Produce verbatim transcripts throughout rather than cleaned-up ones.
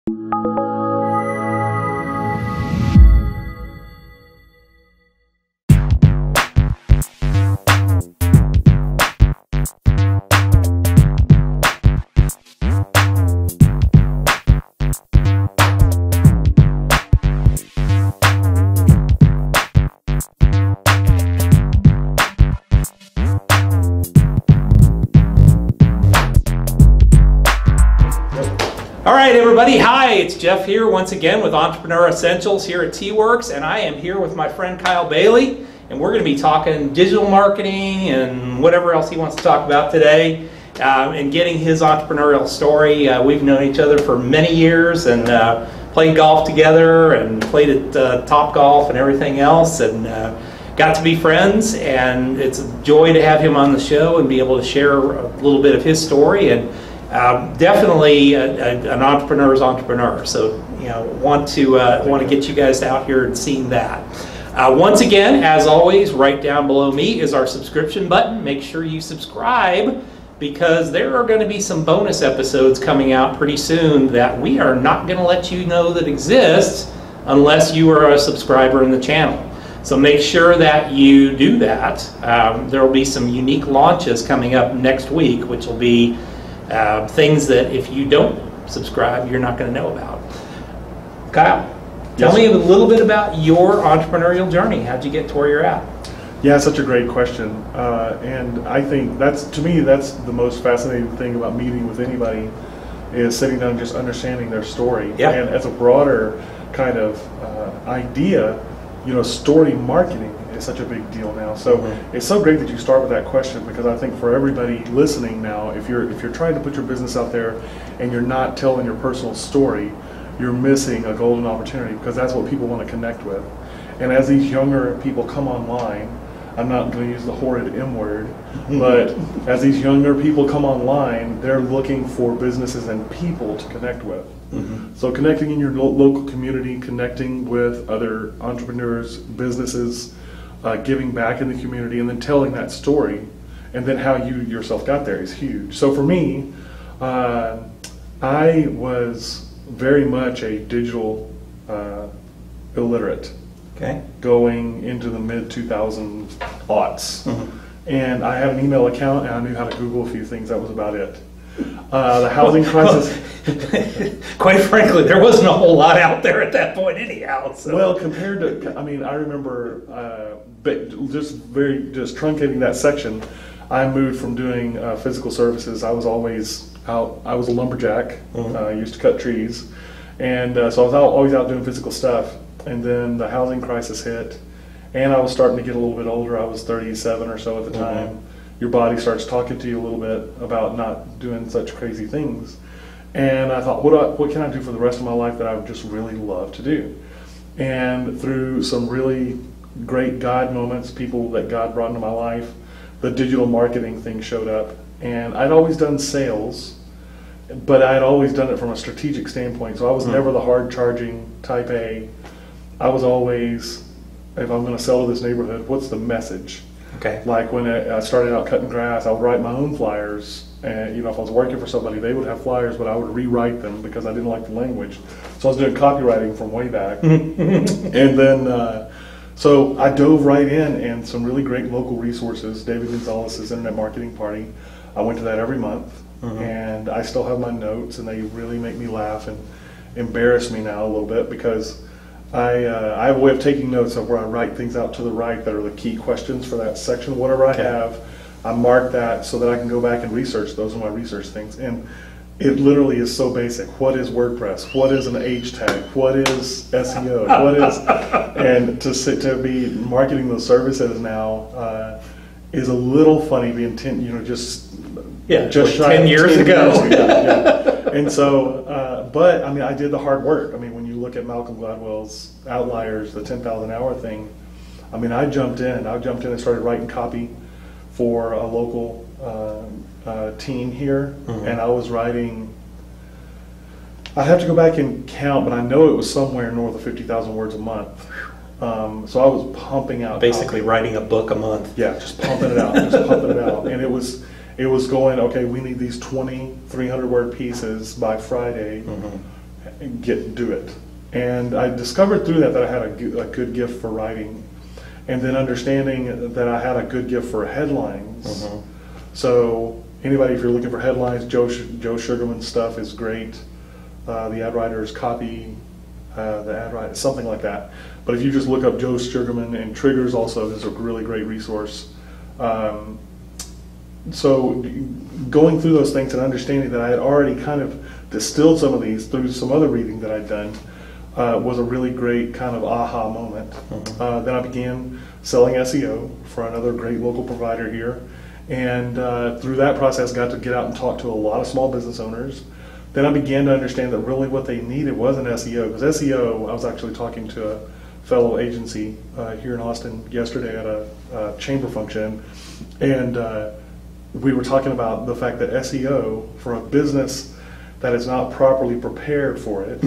All right, everybody. Hi, it's Jeff here once again with Entrepreneur Essentials here at T-Werx, and I am here with my friend Kyle Bailey, and we're going to be talking digital marketing and whatever else he wants to talk about today, uh, and getting his entrepreneurial story. Uh, we've known each other for many years and uh, played golf together and played at uh, Top Golf and everything else, and uh, got to be friends, and it's a joy to have him on the show and be able to share a little bit of his story. And Um, definitely a, a, an entrepreneur's entrepreneur. So, you know, want to uh, want to get you guys out here and seeing that. Uh, once again, as always, right down below me is our subscription button. Make sure you subscribe, because there are going to be some bonus episodes coming out pretty soon that we are not going to let you know that exist unless you are a subscriber in the channel. So make sure that you do that. Um, there will be some unique launches coming up next week, which will be Uh, things that if you don't subscribe, you're not going to know about. Kyle, tell Yes. me a little bit about your entrepreneurial journey. How'd you get to where you're at? Yeah, such a great question. Uh, and I think that's, to me, that's the most fascinating thing about meeting with anybody, is sitting down and just understanding their story. Yeah. And as a broader kind of uh, idea, you know, story marketing is such a big deal now. So mm-hmm. It's so great that you start with that question, because I think for everybody listening now, if you're if you're trying to put your business out there and you're not telling your personal story, you're missing a golden opportunity, because that's what people want to connect with. And as these younger people come online, I'm not going to use the horrid M word, but as these younger people come online, they're looking for businesses and people to connect with. Mm-hmm. So connecting in your lo local community, connecting with other entrepreneurs, businesses, uh, giving back in the community, and then telling that story, and then how you yourself got there is huge. So for me, uh, I was very much a digital uh, illiterate. Okay. Going into the mid two thousand aughts. Mm-hmm. And I had an email account, and I knew how to Google a few things. That was about it. Uh, the housing crisis. Quite frankly, there wasn't a whole lot out there at that point anyhow. So. Well, compared to, I mean, I remember uh, just very, just truncating that section, I moved from doing uh, physical services. I was always out, I was a lumberjack, mm-hmm. uh, used to cut trees. And uh, so I was out, always out doing physical stuff. And then the housing crisis hit, and I was starting to get a little bit older. I was thirty-seven or so at the time. Mm-hmm. Your body starts talking to you a little bit about not doing such crazy things. And I thought, what, do I, what can I do for the rest of my life that I would just really love to do? And through some really great God moments, people that God brought into my life, the digital marketing thing showed up. And I'd always done sales, but I'd always done it from a strategic standpoint. So I was mm-hmm. never the hard charging type A. I was always, if I'm going to sell to this neighborhood, what's the message? Okay. Like when I started out cutting grass, I would write my own flyers. And you know, if I was working for somebody, they would have flyers, but I would rewrite them because I didn't like the language. So I was doing copywriting from way back. And then, uh, so I dove right in, and some really great local resources. David Gonzalez's Internet Marketing Party. I went to that every month, mm-hmm. and I still have my notes, and they really make me laugh and embarrass me now a little bit, because I, uh, I have a way of taking notes of where I write things out to the right that are the key questions for that section. Whatever I have, I mark that so that I can go back and research. Those are my research things. And it literally is so basic. What is WordPress? What is an H tag? What is S E O? What is, and to sit, to be marketing those services now uh, is a little funny, being ten, you know, just yeah, just like ten years ten ago. Years ago yeah. And so, uh, but I mean, I did the hard work. I mean, when you look at Malcolm Gladwell's Outliers, the ten thousand hour thing, I mean, I jumped in. I jumped in and started writing copy for a local uh, uh, team here, mm-hmm. and I was writing, I have to go back and count, but I know it was somewhere north of fifty thousand words a month. Um, so I was pumping out basically copy. Writing a book a month. Yeah, just pumping it out, just pumping it out. And it was it was going, okay, we need these twenty, three hundred word pieces by Friday. Mm-hmm. get do it. And I discovered through that that I had a good, a good gift for writing, and then understanding that I had a good gift for headlines. Mm-hmm. So anybody, if you're looking for headlines, Joe Joe Sugarman's stuff is great. Uh, the ad writer's copy, uh, the ad writer, something like that. But if you just look up Joe Sugarman, and Triggers also is a really great resource. Um, so going through those things and understanding that I had already kind of distilled some of these through some other reading that I'd done uh, was a really great kind of aha moment. Mm-hmm. Uh, then I began selling S E O for another great local provider here. And uh, through that process, got to get out and talk to a lot of small business owners. Then I began to understand that really what they needed wasn't S E O. Because S E O, I was actually talking to a fellow agency uh, here in Austin yesterday at a, a chamber function, and uh, we were talking about the fact that S E O for a business that is not properly prepared for it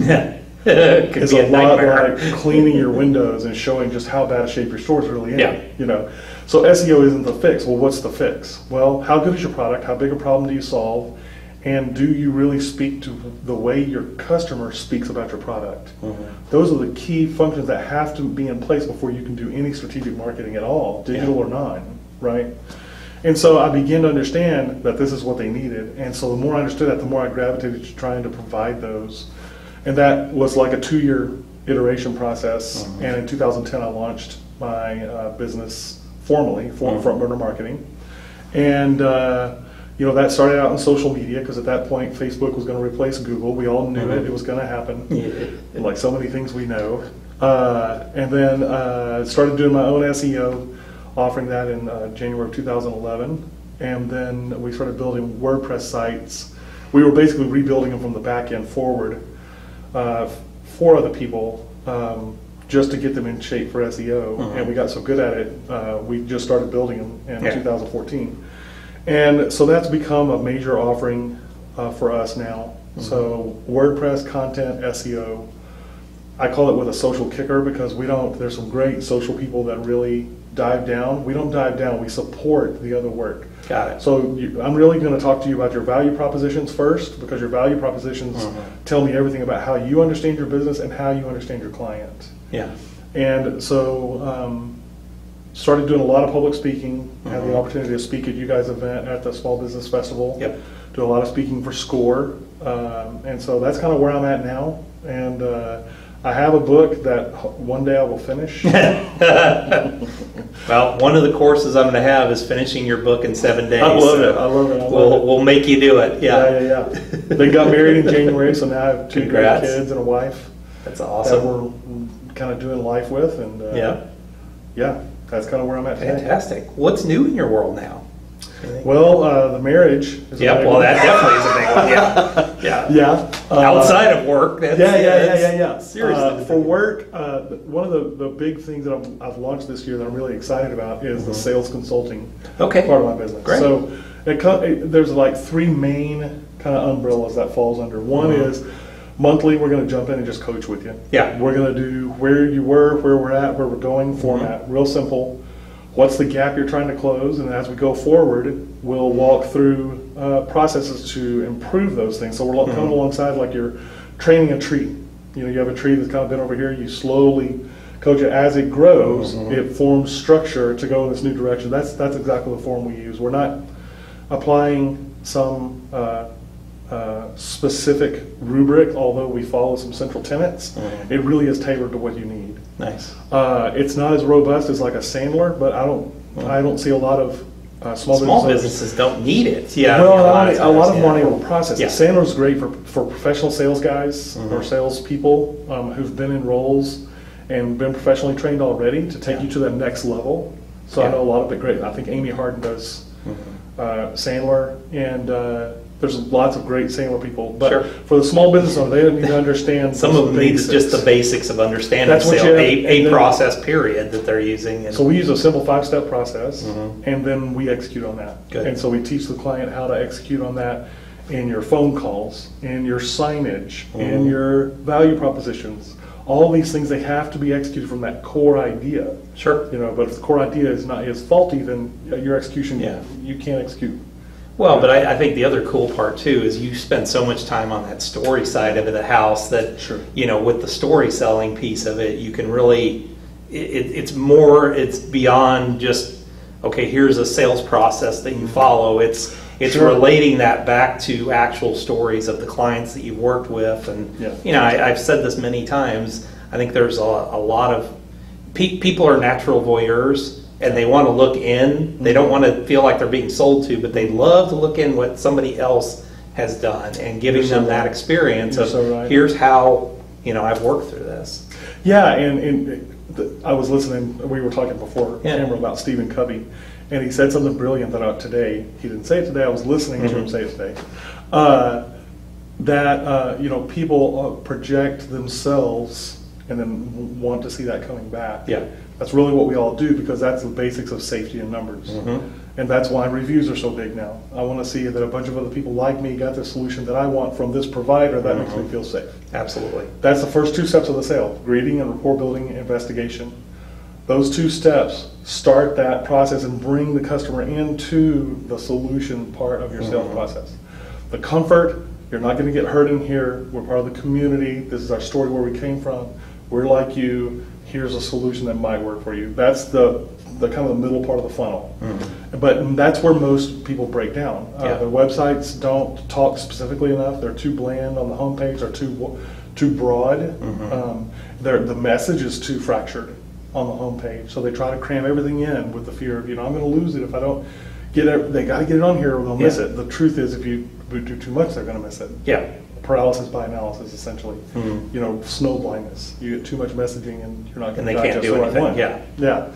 is a, a lot like cleaning your windows and showing just how bad a shape your store's really in. Yeah. You know, so S E O isn't the fix. Well, what's the fix? Well, how good is your product? How big a problem do you solve? And do you really speak to the way your customer speaks about your product? Mm-hmm. Those are the key functions that have to be in place before you can do any strategic marketing at all, digital yeah. or non, right? And so I began to understand that this is what they needed. And so the more I understood that, the more I gravitated to trying to provide those. And that was like a two-year iteration process. Mm-hmm. And in two thousand ten, I launched my uh, business formally, for mm-hmm. FrontBurner Marketing. And uh, you know, that started out in social media because at that point Facebook was going to replace Google. We all knew mm-hmm. it. It was going to happen, yeah. like so many things we know. Uh, and then uh, started doing my own S E O, offering that in uh, January of two thousand eleven. And then we started building WordPress sites. We were basically rebuilding them from the back end forward uh, for other people um, just to get them in shape for S E O. Mm-hmm. And we got so good at it, uh, we just started building them in yeah. two thousand fourteen. And so that's become a major offering uh, for us now. Mm-hmm. So WordPress, content, S E O. I call it with a social kicker because we don't, there's some great social people that really dive down. We don't dive down, we support the other work. Got it. So you, I'm really going to talk to you about your value propositions first, because your value propositions mm-hmm. tell me everything about how you understand your business and how you understand your client. Yeah. And so um, started doing a lot of public speaking. Mm-hmm. Had the opportunity to speak at you guys' event at the Small Business Festival. Yep. Do a lot of speaking for SCORE. Um, and so that's kind of where I'm at now. And uh, I have a book that one day I will finish. Well, one of the courses I'm going to have is finishing your book in seven days. I love so it. I love it. I love we'll, it. We'll make you do it. Yeah, yeah, yeah. yeah. They got married in January, so now I have two Congrats. great kids and a wife. That's awesome. That we're kind of doing life with, and uh, yeah, yeah, that's kind of where I'm at today. Fantastic. What's new in your world now? Well, uh, the marriage is Yep, a big well, one. that definitely is a big one, yeah. Yeah. Yeah. Uh, Outside of work, that's, yeah, yeah, yeah, that's, yeah, yeah. Seriously. Uh, for work, uh, one of the, the big things that I've, I've launched this year that I'm really excited about is mm-hmm. the sales consulting okay. part of my business. Great. So it, it, there's like three main kind of umbrellas that falls under. One mm-hmm. is monthly, we're going to jump in and just coach with you. Yeah. We're going to do where you were, where we're at, where we're going, format, mm-hmm. real simple. What's the gap you're trying to close? And as we go forward, we'll walk through uh, processes to improve those things. So we're mm-hmm. coming alongside like you're training a tree. You know, you have a tree that's kind of been over here, you slowly coach it. As it grows, mm-hmm. it forms structure to go in this new direction. That's, that's exactly the form we use. We're not applying some uh, uh, specific rubric, although we follow some central tenets. Mm-hmm. It really is tailored to what you need. Nice. Uh, it's not as robust as like a Sandler, but I don't. Mm-hmm. I don't see a lot of uh, small, small businesses. businesses don't need it. Yeah. Well, a lot, a lot of, a lot of them yeah. aren't able to process yeah. it. Sandler's great for, for professional sales guys mm-hmm. or sales people um, who've been in roles and been professionally trained already to take yeah. you to that next level. So yeah. I know a lot of it great. I think Amy Harden does mm-hmm. uh, Sandler, and uh, there's lots of great Sandler people. But sure. for the small business owner, they need to understand some of them need just the basics of understanding That's what sale, you have, a, a then, process period that they're using. And so we use a simple five-step process, mm-hmm. and then we execute on that. Good. And so we teach the client how to execute on that in your phone calls, in your signage, mm-hmm. in your value propositions. All these things, they have to be executed from that core idea. Sure. You know, but if the core idea is not is faulty, then your execution, yeah. you can't execute Well, but I, I think the other cool part too is you spend so much time on that story side of the house that, Sure. you know, with the story selling piece of it, you can really, it, it's more, it's beyond just, okay, here's a sales process that you follow. It's it's Sure. relating that back to actual stories of the clients that you've worked with. And, Yeah. you know, I, I've said this many times, I think there's a, a lot of, pe- people are natural voyeurs. And they want to look in. They don't want to feel like they're being sold to, but they love to look in what somebody else has done and giving You're so them that right. experience You're of so right. here's how, you know, I've worked through this. Yeah, and, and the, I was listening, we were talking before Yeah. camera about Stephen Covey, and he said something brilliant that I, today, he didn't say it today, I was listening Mm-hmm. to him say it today, uh, that, uh, you know, people uh, project themselves and then want to see that coming back. Yeah. That's really what we all do, because that's the basics of safety in numbers. Mm-hmm. And that's why reviews are so big now. I want to see that a bunch of other people like me got the solution that I want from this provider that makes me feel safe. Absolutely. That's the first two steps of the sale: greeting and rapport building, investigation. Those two steps start that process and bring the customer into the solution part of your sales Mm-hmm. process. The comfort, you're not going to get hurt in here. We're part of the community. This is our story, where we came from. We're like you. Here's a solution that might work for you. That's the, the kind of the middle part of the funnel. Mm-hmm. But that's where most people break down. Uh, Yeah. the websites don't talk specifically enough. They're too bland on the homepage. They're too too broad. Mm-hmm. Um, they're, the message is too fractured on the homepage. So they try to cram everything in with the fear of, you know, I'm going to lose it if I don't get it. They got to get it on here or they'll miss Yeah. it. The truth is, if you do too much, they're going to miss it. Yeah. Paralysis by analysis, essentially. Mhm. You know, snow blindness. You get too much messaging and you're not going And to they can't digest do the right anything, one. yeah. Yeah.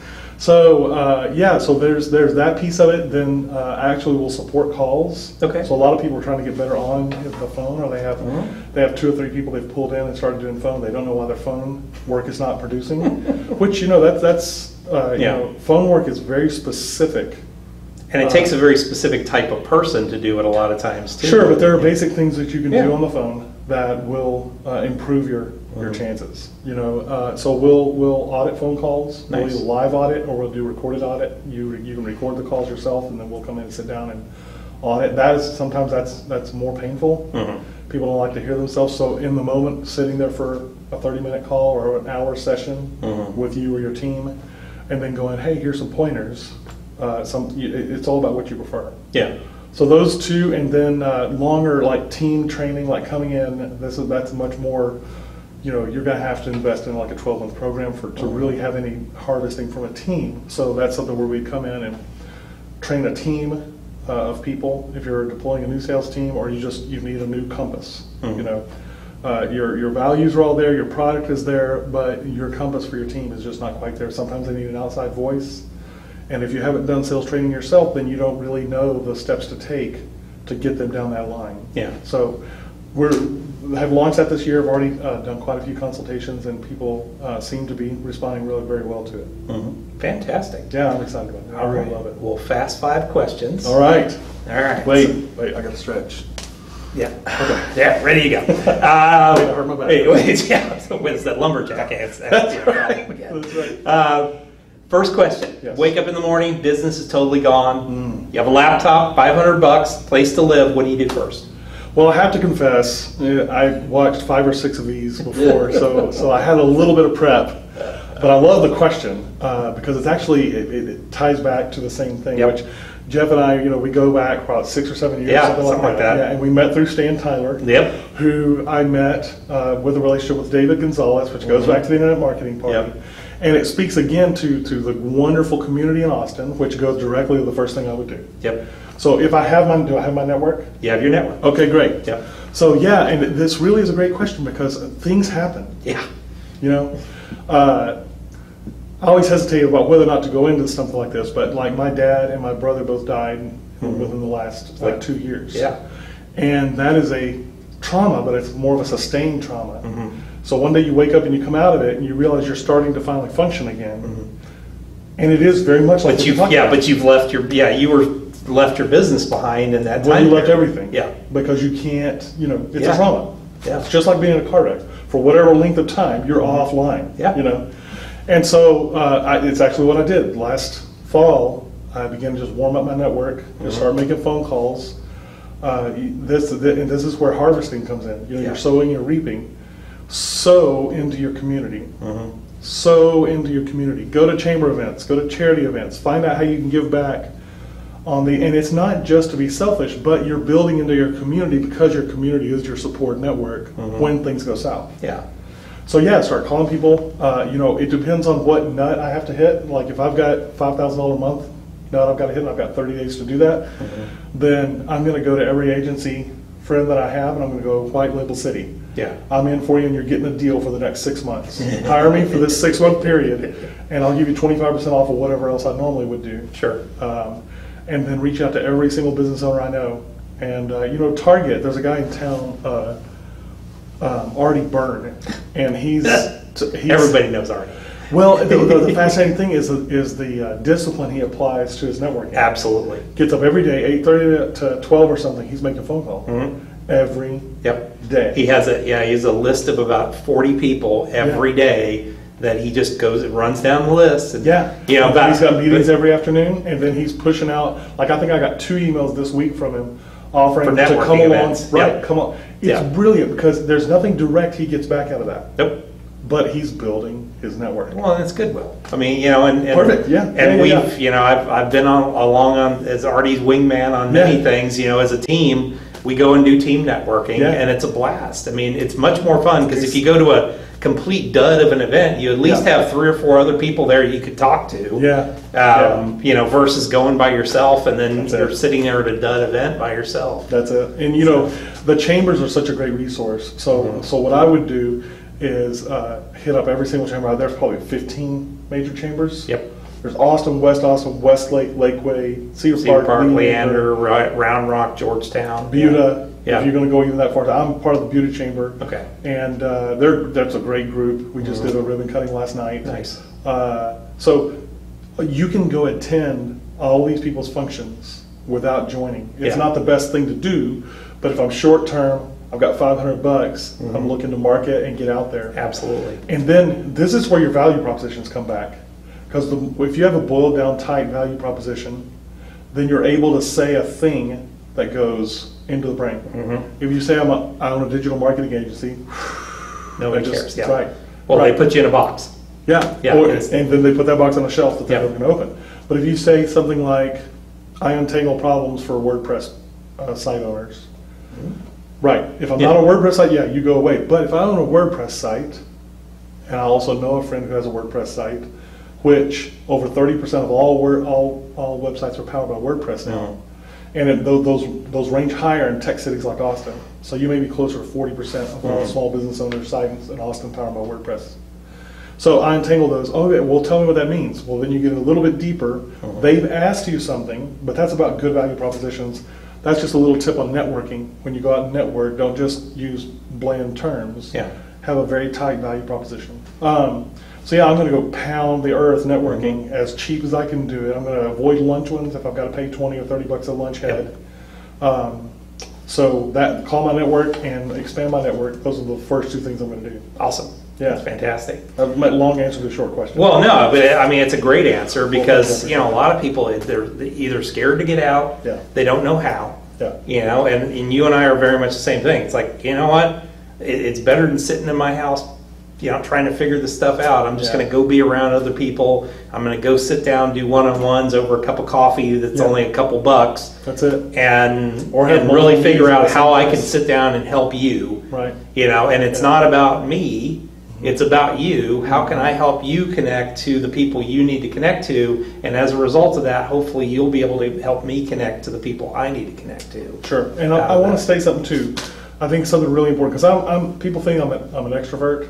So uh, yeah, so there's there's that piece of it. Then uh, actually we'll support calls. Okay. So a lot of people are trying to get better on the phone, or they have Mhm. they have two or three people they've pulled in and started doing phone. They don't know why their phone work is not producing, which you know that that's uh, you Yeah. know phone work is very specific. And it Uh, takes a very specific type of person to do it a lot of times too. Sure, but there are basic things that you can Yeah. do on the phone that will uh, improve your, your Mhm. chances. You know, uh, so we'll we'll audit phone calls. We'll Nice. either live audit or we'll do recorded audit. You you can record the calls yourself, and then we'll come in and sit down and audit. That is sometimes that's that's more painful. Mhm. People don't like to hear themselves. So in the moment, sitting there for a thirty minute call or an hour session Mhm. with you or your team, and then going, hey, here's some pointers. Uh, some it- it's all about what you prefer. Yeah. So those two, and then uh, longer like team training, like coming in. This is that's much more. You know, you're going to have to invest in like a twelve month program for to really have any harvesting from a team. So that's something where we come in and train a team uh, of people. If you're deploying a new sales team, or you just you need a new compass. Mhm. You know, uh, your your values are all there, your product is there, but your compass for your team is just not quite there. Sometimes they need an outside voice. And if you haven't done sales training yourself, then you don't really know the steps to take to get them down that line. Yeah. So we're have launched that this year. I've already uh, done quite a few consultations, and people uh, seem to be responding really very well to it. Mhm. Fantastic. Yeah, I'm excited about it. I All really right. love it. Well, fast five questions. All right. All right. Wait, So- wait, I got to stretch. Yeah. Okay. Yeah, ready to go. Um, Wait, I hurt my back. Wait, wait, yeah. So when's that lumberjack ass? That's your problem again. That's right. Uh, first question. Yes. Wake up in the morning, business is totally gone. You have a laptop, five hundred bucks, place to live. What do you do first? Well, I have to confess, uh, I watched five or six of these before, so so I had a little bit of prep. But I love the question uh, because it's actually it, it, it ties back to the same thing. Yep. Which Jeff and I, you know, we go back about six or seven years, Yeah, something, something like like that. that. Yeah, and we met through Stan Tyler, Yep. who I met uh, with a relationship with David Gonzalez, which goes Mhm. back to the Internet Marketing Party. Yep. And it speaks again to to the wonderful community in Austin, which goes directly to the first thing I would do. Yep. So if I have my, do I have my network? You have your network. Okay, great. Yep. So yeah, and this really is a great question because things happen. Yeah. You know, uh, I always hesitate about whether or not to go into something like this, but like my dad and my brother both died Mhm. within the last like two years. Yeah. And that is a trauma, but it's more of a sustained trauma. Mhm. So one day you wake up and you come out of it and you realize you're starting to finally function again. Mhm. And it is very much like But what you've you're talking yeah, about. but you've left your yeah you were left your business behind in that Well, time. you left period. everything. Yeah. Because you can't, you know, it's Yeah. a trauma. Yeah. It's just like being in a car wreck. For whatever length of time, you're offline. Yeah. You know, and so uh, I, it's actually what I did last fall. I began to just warm up my network, mm-hmm. just start making phone calls. Uh, this, and this is where harvesting comes in. You know, yeah. You're sowing, you're reaping. Sow into your community. Mm-hmm. Sow into your community. Go to chamber events. Go to charity events. Find out how you can give back. On the and it's not just to be selfish, but you're building into your community because your community is your support network mm-hmm. when things go south. Yeah. So yeah, start calling people. Uh, you know, it depends on what nut I have to hit. Like if I've got five thousand dollars a month nut I've got to hit, and I've got thirty days to do that, mm-hmm. then I'm going to go to every agency friend that I have, and I'm going to go white label city. Yeah. I'm in for you, and you're getting a deal for the next six months. Hire me for this six month period, and I'll give you twenty-five percent off of whatever else I normally would do. Sure. Um, and then reach out to every single business owner I know. And, uh, you know, Target, there's a guy in town, uh, um, Artie Byrne, and he's, he's... Everybody knows Artie. Well, the, the, the fascinating thing is, is the uh, discipline he applies to his networking. Absolutely. Gets up every day, eight thirty to twelve or something, he's making a phone call. Mm-hmm. Every yep. day. He has a, yeah, he has a list of about forty people every yeah. day that he just goes and runs down the list. And, yeah. You know, about, he's got meetings every afternoon, and then he's pushing out, like I think I got two emails this week from him offering to come along. Events. Right, yep. come on. It's yep. brilliant because there's nothing direct he gets back out of that. Nope. But he's building his network. Well, that's goodwill. I mean, you know, and, and perfect, yeah. And yeah, yeah, we've, yeah. you know, I've I've been on along on as Artie's wingman on many yeah. things. You know, as a team, we go and do team networking, yeah. and it's a blast. I mean, it's much more fun because if you go to a complete dud of an event, you at least yeah. have three or four other people there you could talk to. Yeah. Um, yeah. You know, versus going by yourself and then That's you're it. sitting there at a dud event by yourself. That's it. And you know, the chambers are such a great resource. So, mm-hmm. so what I would do is uh, hit up every single chamber out there. There's probably fifteen major chambers. Yep. There's Austin, West Austin, Westlake, Lakeway, Cedar, Cedar Park, Park, Leander, Leander, Round Rock, Georgetown, Buda. Yeah. If you're going to go even that far, I'm part of the Buda Chamber. Okay. And uh, they're that's a great group. We just mm-hmm. did a ribbon cutting last night. Nice. Uh, so you can go attend all these people's functions without joining. It's yeah. not the best thing to do, but if I'm short term, I've got five hundred bucks. Mm-hmm. I'm looking to market and get out there. Absolutely. And then this is where your value propositions come back. Because if you have a boiled down tight value proposition, then you're able to say a thing that goes into the brain. Mm-hmm. If you say I'm a, I own a digital marketing agency, nobody just, cares. Yeah. Right. Well, right. they put you in a box. Yeah. Yeah. Or, and then they put that box on a shelf that they're yeah. never going to open. But if you say something like, I untangle problems for WordPress uh, site owners. Mm-hmm. Right. If I'm yeah. not a WordPress site, yeah, you go away. But if I own a WordPress site, and I also know a friend who has a WordPress site, which over thirty percent of all word, all all websites are powered by WordPress now. Mm-hmm. And it, those, those those range higher in tech cities like Austin. So you may be closer to forty percent of all mm-hmm. small business owners' sites in Austin powered by WordPress. So I untangle those. Oh, okay, well, tell me what that means. Well, then you get a little bit deeper. Mm-hmm. They've asked you something, but that's about good value propositions. That's just a little tip on networking. When you go out and network, don't just use bland terms. Yeah. Have a very tight value proposition. Um, so yeah, I'm going to go pound the earth networking mm-hmm. as cheap as I can do it. I'm going to avoid lunch ones if I've got to pay twenty or thirty bucks a lunch head. Yep. Um, so that call my network and expand my network. Those are the first two things I'm going to do. Awesome. Yeah, that's fantastic. I've met long answer to a short question. Well, no, but I mean it's a great answer because you know a lot of people they're either scared to get out. Yeah. They don't know how. Yeah. You know, and, and you and I are very much the same thing. It's like, you know what? It, it's better than sitting in my house, you know, trying to figure this stuff out. I'm just yeah. going to go be around other people. I'm going to go sit down, do one-on-ones over a cup of coffee that's yeah. only a couple bucks. That's it. And, or and really figure out how I can sit down and help you. Right. You know, and it's yeah. not about me. It's about you. How can I help you connect to the people you need to connect to? And as a result of that, hopefully you'll be able to help me connect to the people I need to connect to. Sure. And I, I want to say something too. I think something really important because I'm, I'm people think I'm, a, I'm an extrovert.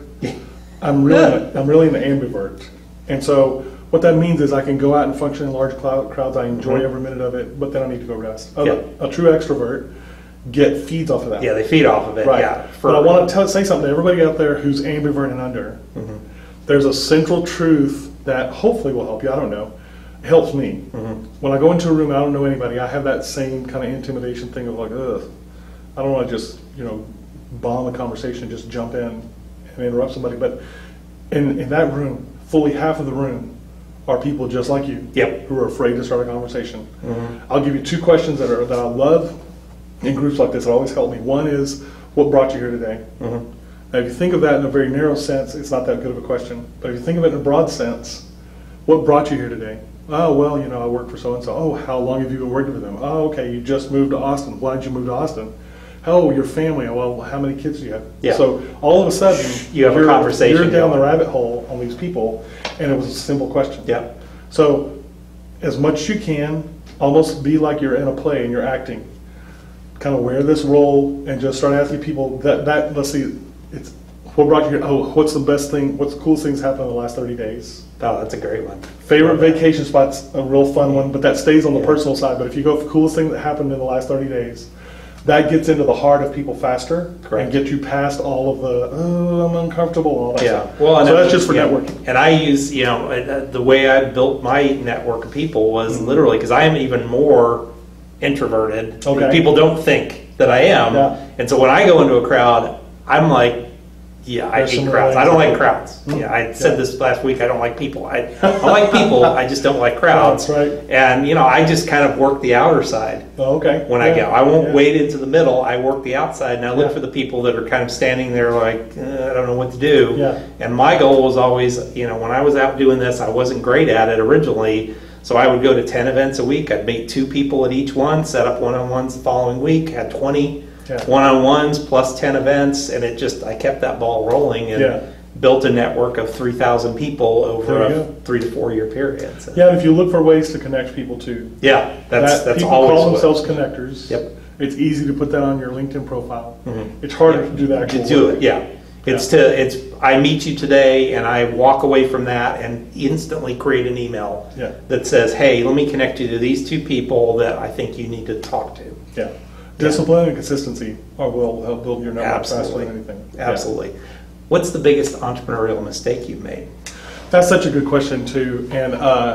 I'm really yeah. I'm really an ambivert. And so what that means is I can go out and function in large crowds. I enjoy mm-hmm. every minute of it, but then I need to go rest. A, yeah. a true extrovert get feeds off of that. Yeah, they feed off of it. Right. Yeah. But I want to tell, say something to everybody out there who's ambivert and under. Mm-hmm. There's a central truth that hopefully will help you. I don't know. It helps me. Mm-hmm. When I go into a room and I don't know anybody, I have that same kind of intimidation thing of like, ugh, I don't want to just, you know, bomb a conversation, just jump in and interrupt somebody. But in, in that room, fully half of the room are people just like you, Yep. who are afraid to start a conversation. Mm-hmm. I'll give you two questions that are that I love in groups like this that always help me. One is, what brought you here today? Mm-hmm. Now, if you think of that in a very narrow sense, it's not that good of a question. But if you think of it in a broad sense, what brought you here today? Oh, well, you know, I work for so-and-so. Oh, how long have you been working for them? Oh, okay, you just moved to Austin. Why did you move to Austin? Oh, your family. Well, how many kids do you have? Yeah. So all of a sudden, you have a you're, conversation you're down going. the rabbit hole on these people, and it was a simple question. Yeah. So as much as you can, almost be like you're in a play and you're acting. Kind of wear this role and just start asking people that, that let's see, it's what brought you here? Oh, what's the best thing, what's the coolest things happened in the last thirty days? Oh, that's a great one. Favorite vacation spot's a real fun one, but that stays on the Yeah. personal side. But if you go for the coolest thing that happened in the last thirty days, that gets into the heart of people faster. Correct. And get you past all of the, oh, I'm uncomfortable, all that Yeah. stuff. Well, and so I- that's just for yeah. networking. And I use, you know, uh, the way I built my network of people was Mm-hmm. literally because I am even more introverted. Okay. People don't think that I am. Yeah. And so when I go into a crowd, I'm like, yeah, I There's hate some crowds. I ways don't to like do- crowds. Mm. Yeah, I said Yeah. this last week. I don't like people. I, I like people. I just don't like crowds. That's right. And you know, I just kind of work the outer side Oh, okay. when I Yeah. go. I won't Yeah. wade into the middle. I work the outside, and I look Yeah. for the people that are kind of standing there like, eh, I don't know what to do. Yeah. And my goal was always, you know, when I was out doing this, I wasn't great at it originally. So I would go to ten events a week. I'd meet two people at each one, set up one-on-ones the following week, had twenty Yeah. one-on-ones plus ten events, and it just, I kept that ball rolling and Yeah. built a network of three thousand people over There you a go. three to four year period. So, Yeah, and if you look for ways to connect people too, yeah, that's, that that's people always call what- themselves connectors. Yep. It's easy to put that on your LinkedIn profile. Mhm. It's harder Yeah. to do that. To do it, yeah. It's to, it's, I meet you today and I walk away from that and instantly create an email Yeah. that says, hey, let me connect you to these two people that I think you need to talk to. Yeah. Discipline and consistency are, will help build your network faster Absolutely. than anything. Yeah. Absolutely. What's the biggest entrepreneurial mistake you've made? That's such a good question too, and uh,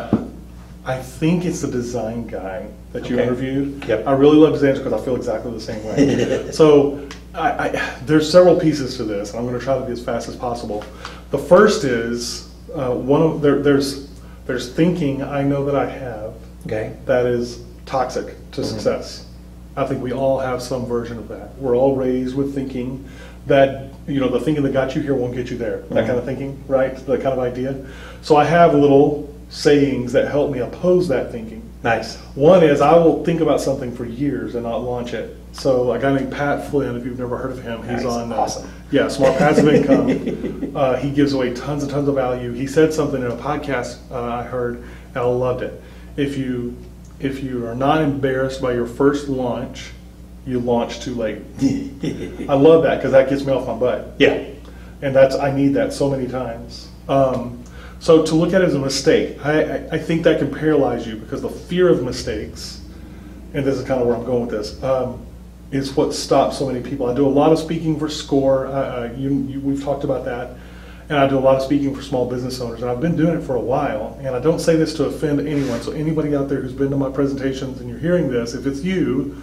I think it's the design guy that you Okay. interviewed. Yep. I really love his answer because I feel exactly the same way. So I, I, there's several pieces to this, and I'm going to try to be as fast as possible. The first is uh, one of there, there's there's thinking I know that I have Okay. that is toxic to Mm-hmm. success. I think we all have some version of that. We're all raised with thinking that, you know, the thinking that got you here won't get you there. That Mhm. kind of thinking, right? That kind of idea. So I have little sayings that help me oppose that thinking. Nice. One is I will think about something for years and not launch it. So a guy named Pat Flynn, if you've never heard of him, he's Nice. on uh, Awesome. yeah, Smart Passive Income. Uh, he gives away tons and tons of value. He said something in a podcast uh, I heard, and I loved it. If you if you are not embarrassed by your first launch, you launch too late. I love that because that gets me off my butt, Yeah. and that's I need that so many times. Um, so to look at it as a mistake, I, I, I think that can paralyze you because the fear of mistakes, and this is kind of where I'm going with this, um, is what stops so many people. I do a lot of speaking for SCORE. Uh, uh, you, you, we've talked about that. And I do a lot of speaking for small business owners. And I've been doing it for a while. And I don't say this to offend anyone. So anybody out there who's been to my presentations and you're hearing this, if it's you,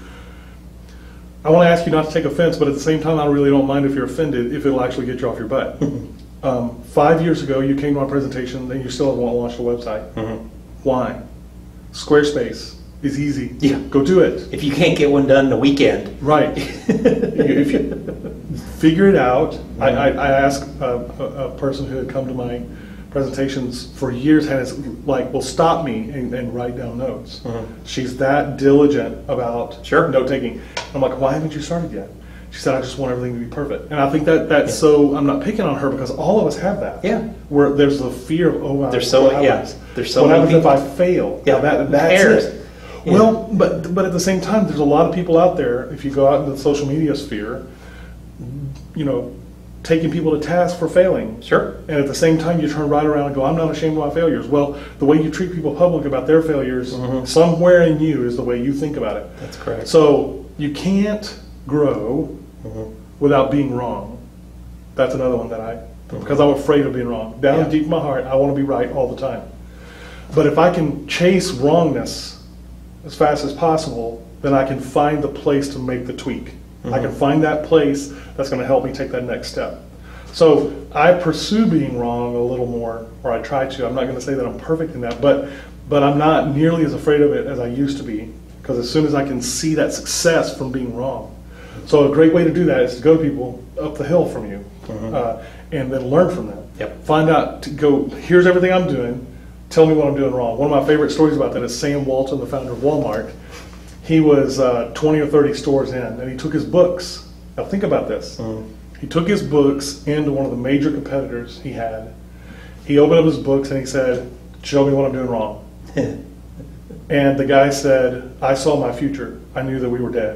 I want to ask you not to take offense, but at the same time, I really don't mind if you're offended if it'll actually get you off your butt. um, five years ago, you came to my presentation and you still haven't launched a website. Mhm. Why? Squarespace is easy. Yeah. Go do it. If you can't get one done in a weekend. Right. If you figure it out, I, I, I asked a, a, a person who had come to my presentations for years, and it's like, well, stop me and, and write down notes. Mhm. She's that diligent about Sure. note taking. I'm like, why haven't you started yet? She said, I just want everything to be perfect. And I think that that's so, I'm not picking on her because all of us have that. Yeah. Where there's the fear of, oh, There's so what many- yeah. happens? There's so what many happens if people. I fail? Yeah. Now that, Who that's cares? it. Yeah. Well, but but at the same time, there's a lot of people out there. If you go out into the social media sphere, you know, taking people to task for failing, Sure. and at the same time, you turn right around and go, "I'm not ashamed of my failures." Well, the way you treat people public about their failures, Mhm. somewhere in you is the way you think about it. That's correct. So you can't grow Mhm. without being wrong. That's another one that I, because I'm afraid of being wrong. Down Yeah. deep in my heart, I want to be right all the time. But if I can chase wrongness as fast as possible, then I can find the place to make the tweak. I can find that place that's going to help me take that next step. So I pursue being wrong a little more, or I try to. I'm not going to say that I'm perfect in that, but but I'm not nearly as afraid of it as I used to be, because as soon as I can see that success from being wrong. So a great way to do that is to go to people up the hill from you, mm-hmm. uh, and then learn from them. Yep. Find out, to go, here's everything I'm doing, tell me what I'm doing wrong. One of my favorite stories about that is Sam Walton, the founder of Walmart. He was uh, twenty or thirty stores in, and he took his books. Now think about this. Mm-hmm. He took his books into one of the major competitors he had. He opened up his books and he said, show me what I'm doing wrong. And the guy said, I saw my future. I knew that we were dead.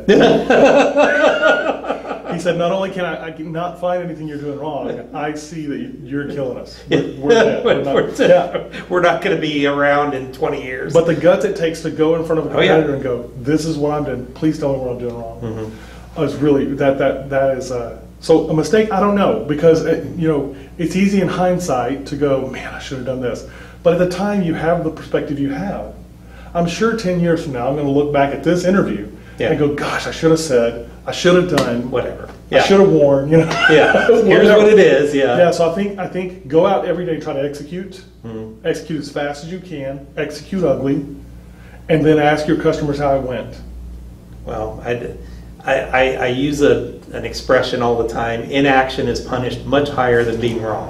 He said, not only can I, I not find anything you're doing wrong, I see that you're killing us. We're, we're dead. We're not, we're, yeah. we're not going to be around in twenty years. But the guts it takes to go in front of a competitor oh, yeah. and go, this is what I'm doing. Please tell me what I'm doing wrong. Mm-hmm. It's really, that, that, that is, uh, so a mistake, I don't know, because, it, you know, it's easy in hindsight to go, man, I should have done this. But at the time, you have the perspective you have. I'm sure ten years from now, I'm going to look back at this interview yeah. and go, gosh, I should have said, I should have done, whatever. Yeah. I should have warned, you know. Yeah, here's what it is, yeah. Yeah, so I think, I think go out every day and try to execute, mm-hmm. execute as fast as you can, execute ugly, and then ask your customers how it went. Well, I, I, I use a, an expression all the time, inaction is punished much higher than being wrong.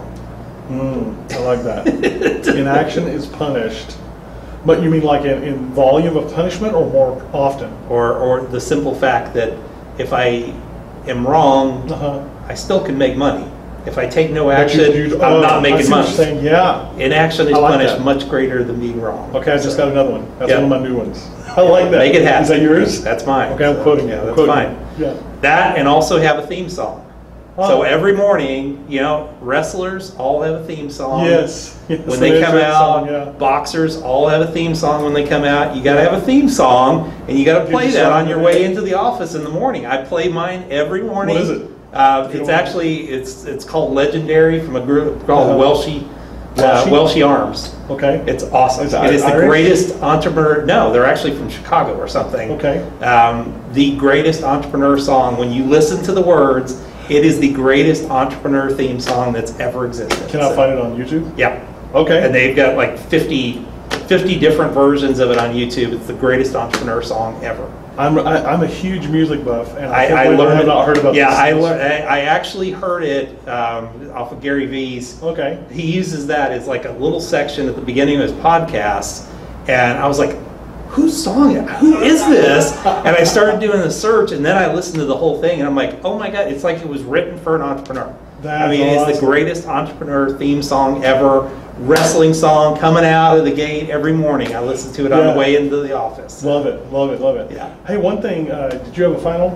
Mm, I like that. Inaction is punished. But you mean like in, in volume of punishment or more often? Or, or the simple fact that if I am wrong, uh-huh. I still can make money. If I take no action, you, you, I'm uh, not making I see money. What you're saying. Yeah. Inaction is like punished that. much greater than being wrong. Okay, I just so, got another one. That's yeah. one of my new ones. I like that. Make it happen. Is that yours? That's mine. Okay, I'm so, quoting yeah, you. That's quoting fine. Yeah. That and also have a theme song. Oh. So every morning, you know, wrestlers all have a theme song. Yes. yes when they come out, song, yeah. boxers all have a theme song when they come out. You got to have a theme song, and you got to play that on your way into the office in the morning. I play mine every morning. What is it? Uh, it's actually it's it's called Legendary from a group called uh-huh. Welshie. Uh, Welshie Arms. Okay. It's awesome. Is it is the Irish? greatest entrepreneur. No, they're actually from Chicago or something. Okay. Um, the greatest entrepreneur song. When you listen to the words, it is the greatest entrepreneur theme song that's ever existed. Can so, I find it on YouTube? Yeah. Okay. And they've got like fifty, fifty different versions of it on YouTube. It's the greatest entrepreneur song ever. I'm I, I'm a huge music buff, and I, I, I learned. I have not heard about. Yeah, this I learned. I actually heard it um, off of Gary Vee's. Okay. He uses that as like a little section at the beginning of his podcast, and I was like, "Whose song? Who is this?" And I started doing the search, and then I listened to the whole thing, and I'm like, "Oh my God! It's like it was written for an entrepreneur." That's I mean, awesome. It's the greatest entrepreneur theme song ever. Wrestling song coming out of the gate every morning. I listen to it on yeah. the way into the office. Love it, love it, love it. Yeah. Hey, one thing. Uh, did you have a final?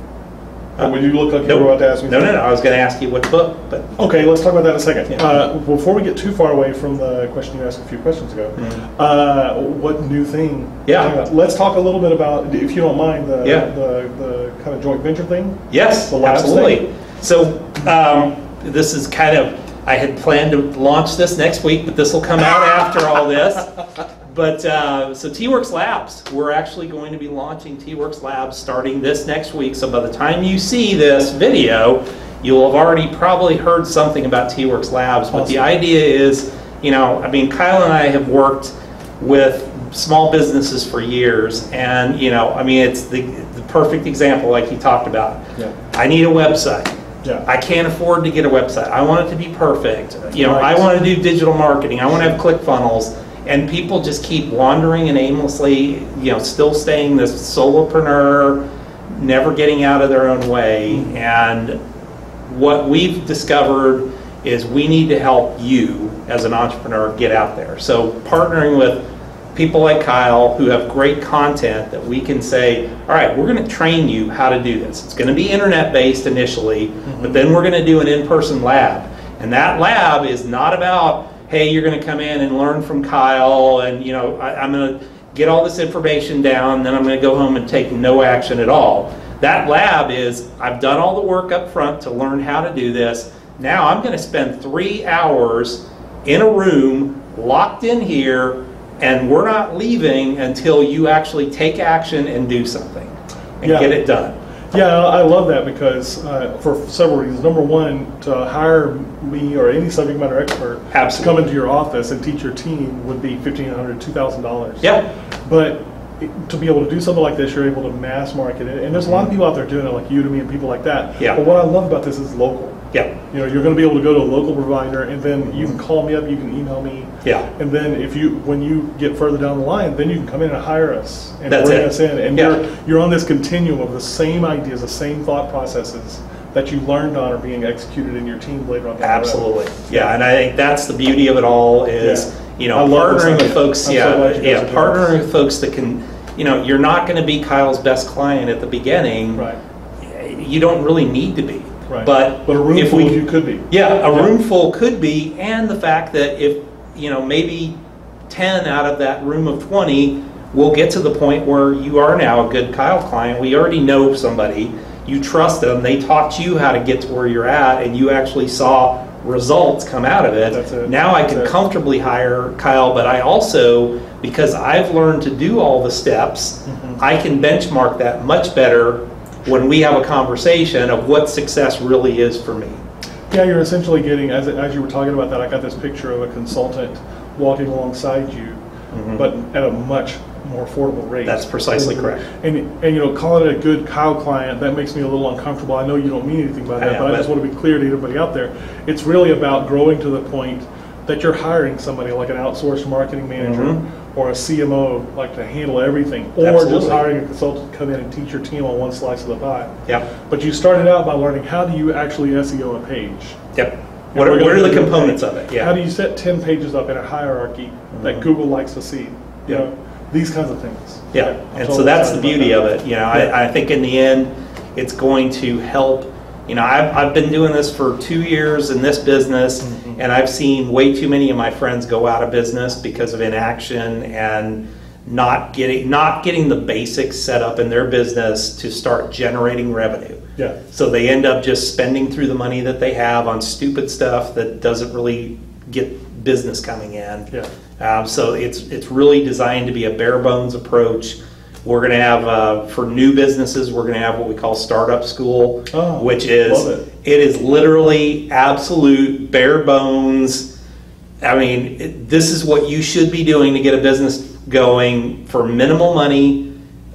Uh, or would you look like nope. you were about to ask me? No, no, no. I was going to ask you what book, but okay. Let's talk about that in a second. Yeah. Uh, before we get too far away from the question you asked a few questions ago, mm-hmm. uh, what new thing? Yeah. Let's talk a little bit about, if you don't mind, the yeah. the, the kind of joint venture thing. Yes, the labs absolutely. Thing. So um, this is kind of. I had planned to launch this next week, but this will come out after all this. But uh, so T-Werx Labs, we're actually going to be launching T-Werx Labs starting this next week. So by the time you see this video, you'll have already probably heard something about T-Werx Labs. But awesome. The idea is, you know, I mean, Kyle and I have worked with small businesses for years, and you know, I mean, it's the, the perfect example, like you talked about. Yeah. I need a website. Yeah. I can't afford to get a website. I want it to be perfect. You know, right. I want to do digital marketing. I want to have ClickFunnels. And people just keep wandering and aimlessly, you know, still staying this solopreneur, never getting out of their own way. And what we've discovered is we need to help you as an entrepreneur get out there. So partnering with people like Kyle who have great content that we can say, all right, we're going to train you how to do this. It's going to be internet based initially, mm-hmm. but then we're going to do an in-person lab. And that lab is not about, hey, you're going to come in and learn from Kyle and, you know, I, I'm going to get all this information down, then I'm going to go home and take no action at all. That lab is, I've done all the work up front to learn how to do this. Now I'm going to spend three hours in a room locked in here, and we're not leaving until you actually take action and do something and yeah. get it done. Yeah, I love that because uh, for several reasons. Number one, to hire me or any subject matter expert Absolutely. to come into your office and teach your team would be fifteen hundred dollars, two thousand dollars. Yeah. But to be able to do something like this, you're able to mass market it. And there's a lot of people out there doing it, like Udemy and people like that. Yeah. But what I love about this is local. Yeah. You know, you're going to be able to go to a local provider, and then you can call me up, you can email me. Yeah. And then if you, when you get further down the line, then you can come in and hire us and That's bring it. us in. And Yeah. you're you're on this continuum of the same ideas, the same thought processes that you learned on are being executed in your team later on. Absolutely. Yeah, and I think that's the beauty of it all is, Yeah. you know, I love this partnering with idea. folks, I'm so yeah, glad you guys yeah, are doing partnering with folks that can, you know, you're not going to be Kyle's best client at the beginning. Right. You don't really need to be. Right. But, But a room if full we, of you could be. Yeah, a Yeah. room full could be, and the fact that if, you know, maybe ten out of that room of twenty will get to the point where you are now a good Kyle client. We already know somebody, you trust them, they taught you how to get to where you're at, and you actually saw results come out of it. That's it. Now I That's can it. comfortably hire Kyle, but I also, because I've learned to do all the steps, Mhm. I can benchmark that much better when we have a conversation of what success really is for me. Yeah, you're essentially getting, as, as you were talking about that, I got this picture of a consultant walking alongside you, Mhm. but at a much more affordable rate. That's precisely correct. And, and you know, calling it a good Kyle client, that makes me a little uncomfortable. I know you don't mean anything by that, I know, but I but- just want to be clear to everybody out there. It's really about growing to the point that you're hiring somebody like an outsourced marketing manager Mhm. or a C M O, like to handle everything, or Absolutely. just hiring a consultant to come in and teach your team on one slice of the pie. Yep, But you started out by learning how do you actually S E O a page. yep. And What are, we're what gonna are the do components that. of it? How Yeah. do you set ten pages up in a hierarchy that Mhm. Google likes to see? You Yeah. know, these kinds of things. Yeah, I'm and totally so that's the excited beauty about of that. it. You know, Yeah. I, I think in the end, it's going to help. You know, I've, I've been doing this for two years in this business, Mhm. and I've seen way too many of my friends go out of business because of inaction and not getting not getting the basics set up in their business to start generating revenue. Yeah. So they end up just spending through the money that they have on stupid stuff that doesn't really get business coming in. Yeah. Um, so it's it's really designed to be a bare bones approach. We're going to have uh, for new businesses, we're going to have what we call startup school, Oh, which is love it. it is literally absolute bare bones. I mean, it, this is what you should be doing to get a business going for minimal money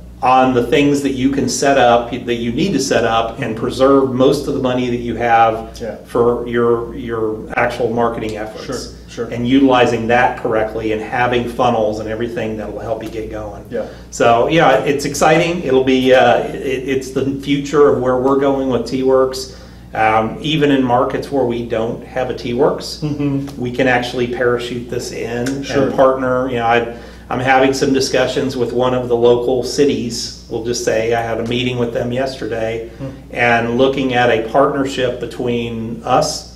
on the things that you can set up, that you need to set up, and preserve most of the money that you have Yeah. for your your actual marketing efforts. Sure, sure. And utilizing that correctly and having funnels and everything that will help you get going. Yeah. So yeah, it's exciting. It'll be uh, it, it's the future of where we're going with T-Werx. Um, even in markets where we don't have a T-Werx, Mhm. we can actually parachute this in Sure. and partner. You know, I, I'm having some discussions with one of the local cities. We'll just say I had a meeting with them yesterday, Hmm. and looking at a partnership between us,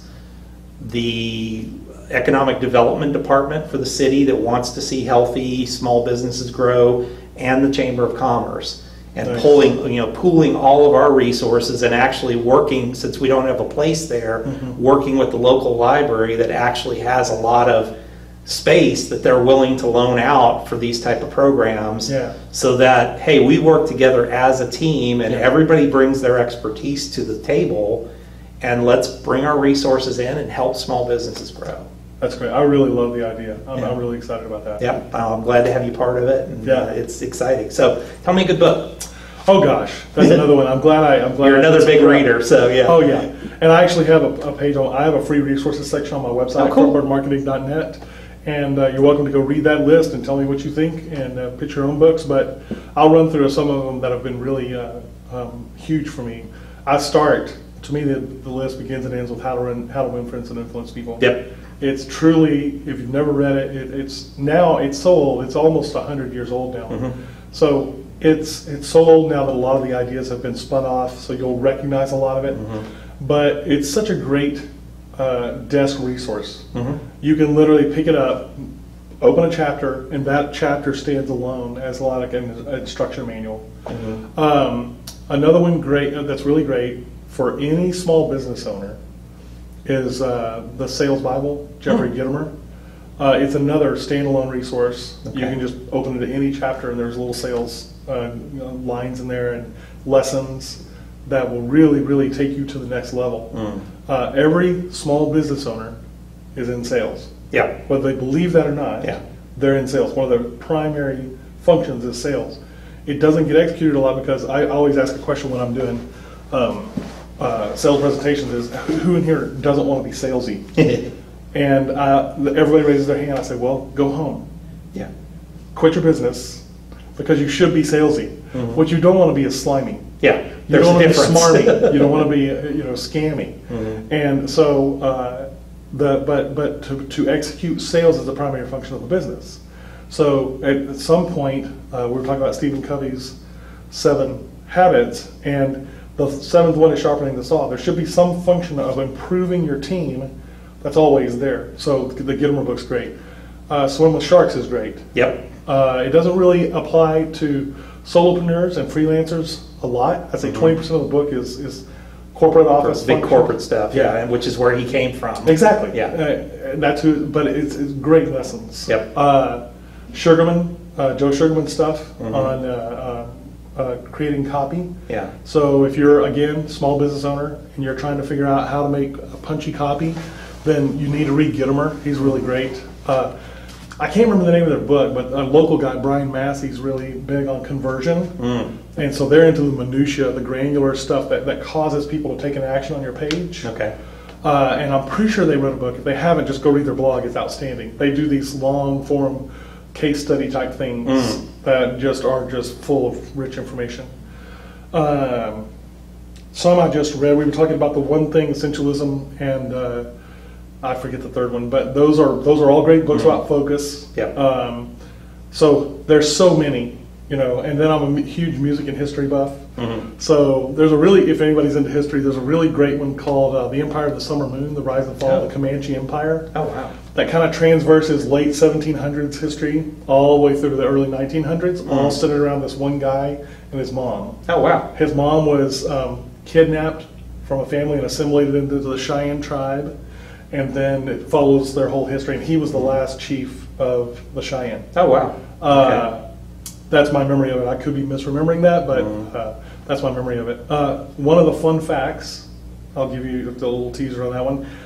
the economic development department for the city that wants to see healthy small businesses grow, and the Chamber of Commerce, and Nice. pulling, you know, pooling all of our resources and actually working, since we don't have a place there, Mhm. working with the local library that actually has a lot of space that they're willing to loan out for these type of programs. Yeah. So that, hey, we work together as a team and Yeah. everybody brings their expertise to the table, and let's bring our resources in and help small businesses grow. That's great. I really love the idea. I'm, Yeah. I'm really excited about that. Yep, I'm glad to have you part of it, and Yeah. uh, it's exciting. So tell me a good book. Oh gosh, that's another one. I'm glad I. I'm glad You're I another did big some prep. reader, so yeah. Oh yeah, and I actually have a, a page on. I have a free resources section on my website, Oh, cool. front burner marketing dot net, and uh, you're welcome to go read that list and tell me what you think and uh, pitch your own books. But I'll run through some of them that have been really uh, um, huge for me. I start. To me, the, the list begins and ends with how to run, how to win friends and influence people. Yep. It's truly, if you've never read it, it it's now it's so old. It's almost a hundred years old now. Mhm. So it's it's so old now that a lot of the ideas have been spun off. So you'll recognize a lot of it. Mhm. But it's such a great uh, desk resource. Mhm. You can literally pick it up, open a chapter, and that chapter stands alone as like an instruction manual. Mhm. Um, another one great uh, that's really great for any small business owner is uh, the Sales Bible, Jeffrey Hmm. Gitomer. Uh, it's another standalone resource. You Okay. can just open it to any chapter, and there's little sales uh, you know, lines in there and lessons. that will really, really take you to the next level. Mm. Uh, every small business owner is in sales. Yeah. Whether they believe that or not, yeah. they're in sales. One of their primary functions is sales. It doesn't get executed a lot because I always ask a question when I'm doing um, uh, sales presentations is, who in here doesn't want to be salesy? And uh, everybody raises their hand. I say, well, go home. Yeah. Quit your business because you should be salesy. Mm-hmm. What you don't want to be is slimy. Yeah. You don't want to be smarmy. You don't want to be, you know, scammy. Mm-hmm. And so, uh, the but but to, to execute sales is the primary function of the business. So at some point, uh, we were talking about Stephen Covey's seven habits, and the seventh one is sharpening the saw. There should be some function of improving your team that's always there. So the Gittimer book's great. Uh, Swim with Sharks is great. Yep. Uh, it doesn't really apply to solopreneurs and freelancers a lot. I'd say mm-hmm. twenty percent of the book is, is corporate office. Big function. Corporate stuff, yeah, and which is where he came from. Exactly. Yeah. Uh, that's who, but it's, it's great lessons. Yep. Uh, Sugarman, uh, Joe Sugarman stuff mm-hmm. on uh, uh, uh, creating copy. Yeah. So if you're, again, small business owner and you're trying to figure out how to make a punchy copy, then you need to read Gittimer. He's really great. Uh, I can't remember the name of their book, but a local guy, Brian Massey's really big on conversion. Mm. And so they're into the minutia, the granular stuff that, that causes people to take an action on your page. Okay. Uh, and I'm pretty sure they wrote a book. If they haven't, just go read their blog. It's outstanding. They do these long form case study type things mm. that just are just full of rich information. Um, some I just read. We were talking about the one thing, essentialism, and uh, I forget the third one, but those are those are all great books mm-hmm. about focus. Yeah. Um, so there's so many, you know. And then I'm a huge music and history buff. Mm-hmm. So there's a really, if anybody's into history, there's a really great one called uh, "The Empire of the Summer Moon: The Rise and Fall oh. of the Comanche Empire." Oh wow! That kind of transverses late seventeen hundreds history all the way through to the early nineteen hundreds, mm-hmm. all centered around this one guy and his mom. Oh wow! His mom was um, kidnapped from a family and assimilated into the Cheyenne tribe. And then it follows their whole history, and he was the last chief of the Cheyenne. Oh, wow. Uh, okay. That's my memory of it. I could be misremembering that, but mm. uh, that's my memory of it. Uh, one of the fun facts, I'll give you a little teaser on that one.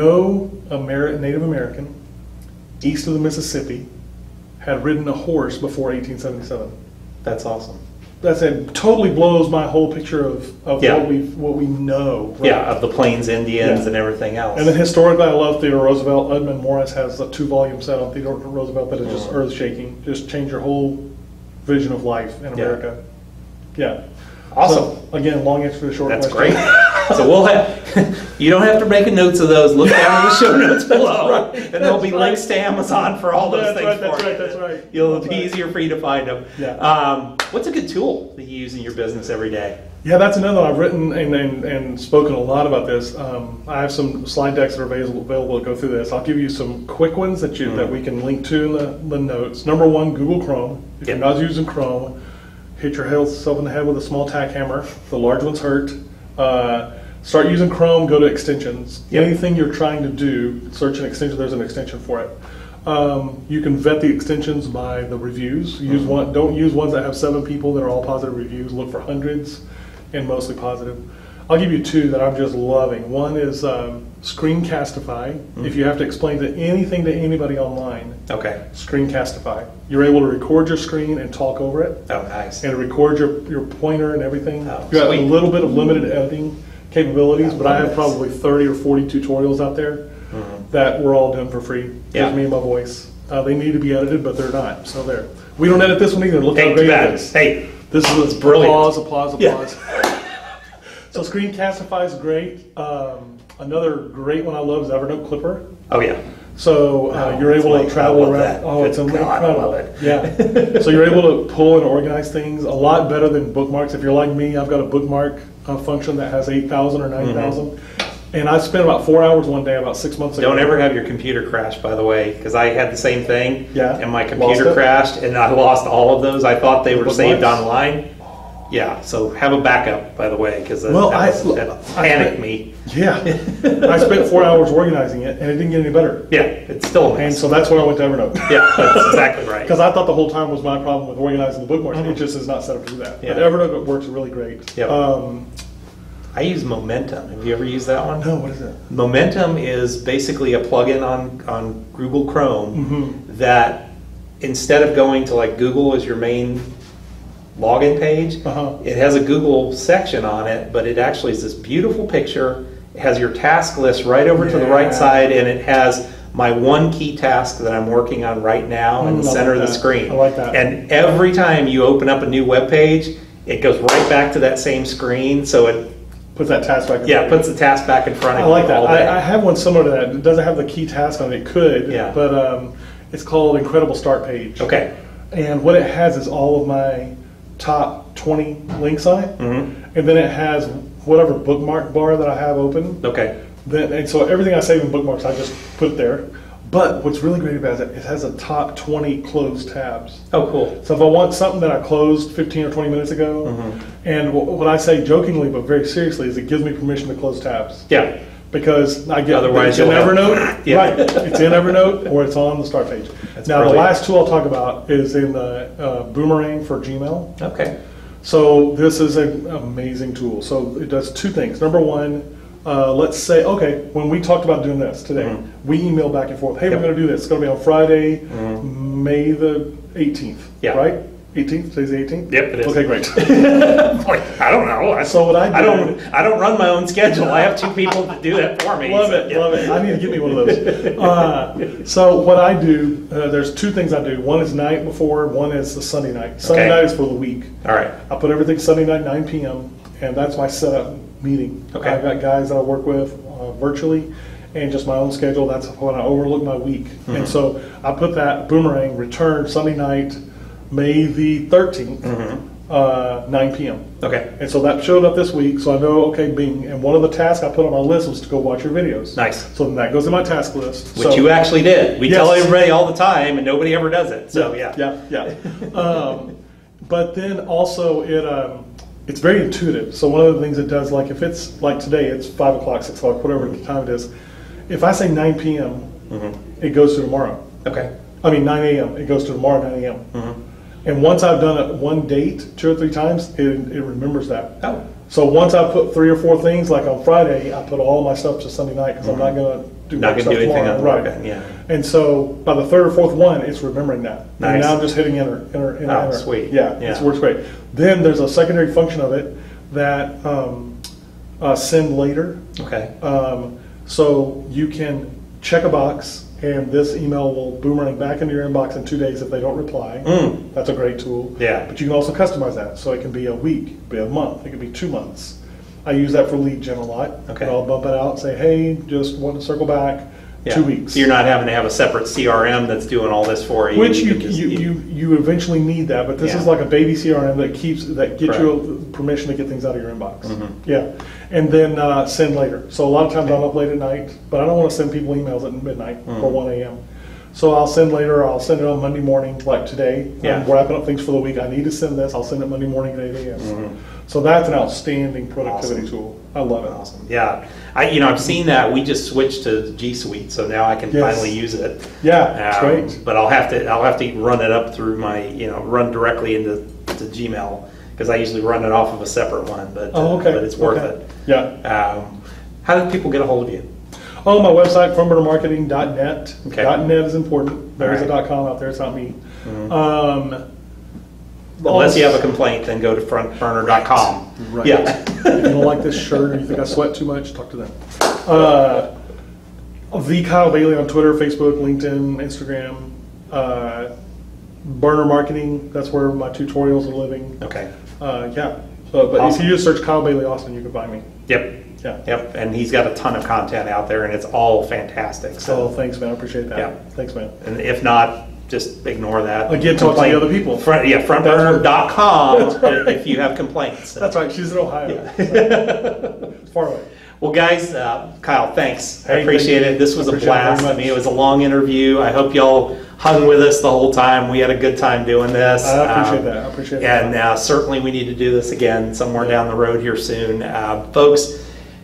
No Ameri- Native American east of the Mississippi had ridden a horse before eighteen seventy-seven. That's awesome. That's it. Totally blows my whole picture of, of yeah. what we what we know. Right? Yeah, of the Plains Indians yeah. and everything else. And then historically, I love Theodore Roosevelt. Edmund Morris has a two-volume set on Theodore Roosevelt that is just mm. earth-shaking. Just change your whole vision of life in America. Yeah. yeah. Awesome. So, again, long answer to the short That's question. That's great. So we'll have, you don't have to make notes of those. Look down in the show notes below. Right. And there'll be right. links to Amazon for all those that's things right, for that's you. Right, that's right. It'll that's be right. easier for you to find them. Yeah. Um, what's a good tool that you use in your business every day? Yeah, that's another one. I've written and, and, and spoken a lot about this. Um, I have some slide decks that are available, available to go through this. I'll give you some quick ones that you mm. that we can link to in the, the notes. Number one, Google Chrome. If yep. you're not using Chrome, hit yourself in the head with a small tack hammer. The large ones hurt. Uh, start using Chrome, go to extensions. Yep. Anything you're trying to do, search an extension, there's an extension for it. Um, you can vet the extensions by the reviews. Use mm-hmm. one, don't use ones that have seven people that are all positive reviews. Look for hundreds and mostly positive. I'll give you two that I'm just loving. One is um, Screencastify. Mm-hmm. If you have to explain to anything to anybody online, okay. Screencastify. You're able to record your screen and talk over it. Oh, nice. And record your, your pointer and everything. Oh, you got sweet. a little bit of limited editing capabilities, I but I have this. probably thirty or forty tutorials out there mm-hmm. that were all done for free. Yeah. Just me and my voice. Uh, they need to be edited, but they're not. So there. We don't edit this one either. Look hey, how great it is. Hey, this is a brilliant. Applause, applause, applause. Yeah. So Screencastify is great. Um, another great one I love is Evernote Clipper. Oh yeah. So uh, oh, you're able to like, travel around. That. Oh, it's God, incredible. I love it. Yeah. So you're able to pull and organize things a lot better than bookmarks. If you're like me, I've got a bookmark uh, function that has eight thousand or nine thousand. Mm-hmm. And I spent about four hours one day about six months ago. Don't ever have your computer crash, by the way, because I had the same thing. Yeah. And my computer crashed, and I lost all of those. I thought they were Bookmarks. saved online. Yeah, so have a backup, by the way, because well, that, I, was, that panicked spent, me. Yeah. I spent four hours organizing it, and it didn't get any better. Yeah, it's still a mess. And so that's when I went to Evernote. Yeah, that's exactly right. Because I thought the whole time was my problem with organizing the bookmarks. Mm-hmm. It just is not set up to do that. Yeah. But Evernote works really great. Yep. Um, I use Momentum. Have you ever used that one? No, what is it? Momentum is basically a plugin on, on Google Chrome mm-hmm. that instead of going to like Google as your main login page, uh-huh. it has a Google section on it, but it actually is this beautiful picture. It has your task list right over yeah. to the right side, and it has my one key task that I'm working on right now mm, in the center like of the screen. I like that. And every time you open up a new web page, it goes right back to that same screen, so it puts that task back in yeah, front of puts the task back in front of I you. like that. all day. I, I have one similar to that. It doesn't have the key task on it. It could, yeah. but um, it's called Incredible Start Page. Okay. And what it has is all of my top twenty links on it, mm-hmm. and then it has whatever bookmark bar that I have open. Okay. Then, and so everything I save in bookmarks, I just put it there. But what's really great about it, it has a top twenty closed tabs. Oh, cool. So if I want something that I closed fifteen or twenty minutes ago, mm-hmm. and what I say jokingly but very seriously is it gives me permission to close tabs. Yeah. Because I get Otherwise it's in Evernote, yeah. right? It's in Evernote or it's on the start page. That's now brilliant. the last tool I'll talk about is in the uh, Boomerang for Gmail. Okay. So this is an amazing tool. So it does two things. Number one, uh, let's say, okay, when we talked about doing this today, mm-hmm. we email back and forth. Hey, yep. we're going to do this. It's going to be on Friday, mm-hmm. May the eighteenth. Yeah. Right? eighteenth. Today's the eighteenth. Yep, it is. Okay, great. Like, I don't know. I, so what I do, I don't. I don't run my own schedule. I have two people that do that for me. Love so, it. yeah. Love it. I need to get me one of those. Uh, so what I do, uh, there's two things I do. One is night before. One is the Sunday night. Sunday okay. night is for the week. All right. I put everything Sunday night nine p.m. and that's my setup meeting. Okay. I've got guys that I work with uh, virtually, and just my own schedule. That's when I overlook my week. Mm-hmm. And so I put that Boomerang return Sunday night, May the thirteenth, mm-hmm. uh, nine p.m. Okay. And so that showed up this week, so I know, okay, Bing. And one of the tasks I put on my list was to go watch your videos. Nice. So then that goes in my task list. Which so, you actually did. We yes. tell everybody all the time, and nobody ever does it. So yeah. Yeah, yeah. yeah. um, but then also it um, it's very intuitive. So one of the things it does, like if it's like today, it's five o'clock, six o'clock, whatever the time it is. If I say nine p.m., mm-hmm. it goes to tomorrow. Okay. I mean nine a.m. It goes to tomorrow nine a.m. Mm-hmm. And once I've done it one date, two or three times, it, it remembers that. Oh. So once I put three or four things, like on Friday, I put all my stuff to Sunday night because mm-hmm. I'm not going to do not stuff do anything tomorrow. on Right. Weekend, yeah. And so by the third or fourth one, it's remembering that. Nice. And now I'm just hitting enter, enter, enter, oh, enter. Sweet. Yeah, yeah. it works great. Then there's a secondary function of it that um, uh, send later. Okay. Um, so you can check a box, and this email will boomerang back into your inbox in two days if they don't reply. Mm. That's a great tool. Yeah. But you can also customize that. So it can be a week, it can be a month, it can be two months. I use that for lead gen a lot. Okay. And I'll bump it out and say, hey, just want to circle back, yeah. two weeks. So you're not having to have a separate C R M that's doing all this for you. Which you you, just, you, you, you eventually need that, but this yeah. is like a baby C R M that keeps that gets right. you permission to get things out of your inbox. Mm-hmm. Yeah. And then uh, send later. So a lot of times I'm up late at night, but I don't want to send people emails at midnight mm-hmm. or one a.m. So I'll send later, or I'll send it on Monday morning, like today. Yeah. I'm wrapping up things for the week. I need to send this. I'll send it Monday morning at eight a.m. Mm-hmm. So that's an outstanding productivity awesome. tool. I love it. Awesome. Yeah. I you know I've seen that. We just switched to G Suite, so now I can yes. finally use it. Yeah, it's um, great. But I'll have to I'll have to run it up through my you know run directly into to Gmail because I usually run it off of a separate one. But oh, okay. uh, but it's worth okay. it. Yeah. Um, how do people get a hold of you? Oh, my website, front burner marketing dot net. Okay. .net is important. There's right. a .com out there. It's not me. Mm-hmm. Um, Unless you have a complaint, then go to front burner dot com. Right. Yeah. If you don't like this shirt or you think I sweat too much, talk to them. Uh, the Kyle Bailey on Twitter, Facebook, LinkedIn, Instagram. Uh, Burner Marketing, that's where my tutorials are living. Okay. Uh, yeah. So, but awesome. if you just search Kyle Bailey Austin, you can find me. Yep. Yeah. Yep. And he's got a ton of content out there, and it's all fantastic. So oh, thanks, man. I appreciate that. Yeah. Thanks, man. And if not, just ignore that. Again, talk to the other people. Front, yeah, front burner dot com right. if you have complaints. So. That's right. She's in Ohio. Yeah. So, it's far away. Well, guys, uh, Kyle, thanks. Hey, I appreciate it. This was a appreciate blast. I mean, it was a long interview. I hope y'all hung with us the whole time. We had a good time doing this. I appreciate um, that. I appreciate and, that. And uh, certainly we need to do this again somewhere yeah. down the road here soon. Uh, folks,